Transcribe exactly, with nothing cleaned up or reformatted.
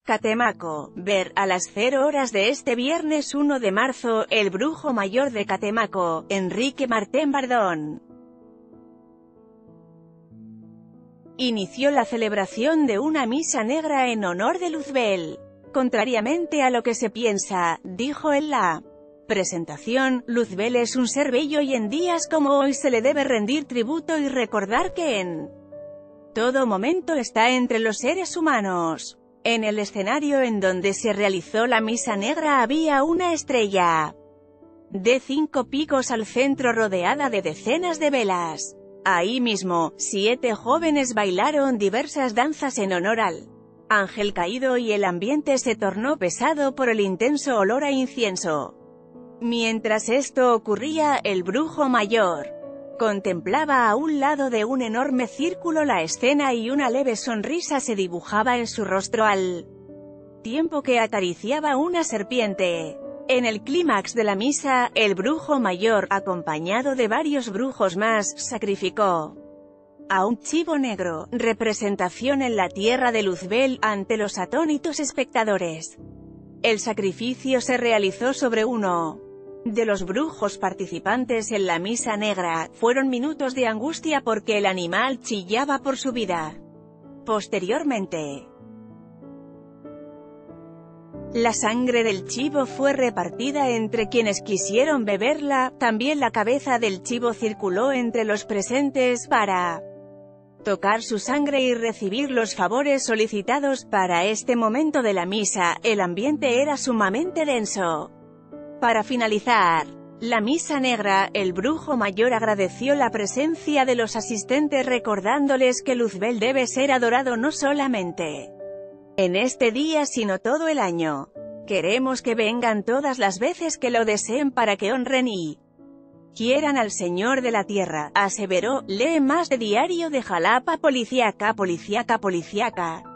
Catemaco. Ver, a las cero horas de este viernes uno de marzo, el brujo mayor de Catemaco, Enrique Martín Bardón, inició la celebración de una misa negra en honor de Luzbel. Contrariamente a lo que se piensa, dijo en la presentación, Luzbel es un ser bello y en días como hoy se le debe rendir tributo y recordar que en todo momento está entre los seres humanos. En el escenario en donde se realizó la misa negra había una estrella de cinco picos al centro rodeada de decenas de velas. Ahí mismo, siete jóvenes bailaron diversas danzas en honor al ángel caído y el ambiente se tornó pesado por el intenso olor a incienso. Mientras esto ocurría, el brujo mayor contemplaba a un lado de un enorme círculo la escena y una leve sonrisa se dibujaba en su rostro al tiempo que acariciaba una serpiente. En el clímax de la misa, el brujo mayor, acompañado de varios brujos más, sacrificó a un chivo negro, representación en la tierra de Luzbel, ante los atónitos espectadores. El sacrificio se realizó sobre uno de los brujos participantes en la misa negra. Fueron minutos de angustia porque el animal chillaba por su vida. Posteriormente, la sangre del chivo fue repartida entre quienes quisieron beberla. También la cabeza del chivo circuló entre los presentes para tocar su sangre y recibir los favores solicitados. Para este momento de la misa, el ambiente era sumamente denso. Para finalizar la misa negra, el brujo mayor agradeció la presencia de los asistentes recordándoles que Luzbel debe ser adorado no solamente en este día sino todo el año. Queremos que vengan todas las veces que lo deseen para que honren y quieran al Señor de la Tierra, aseveró. Lee más de Diario de Jalapa Policiaca Policiaca Policiaca.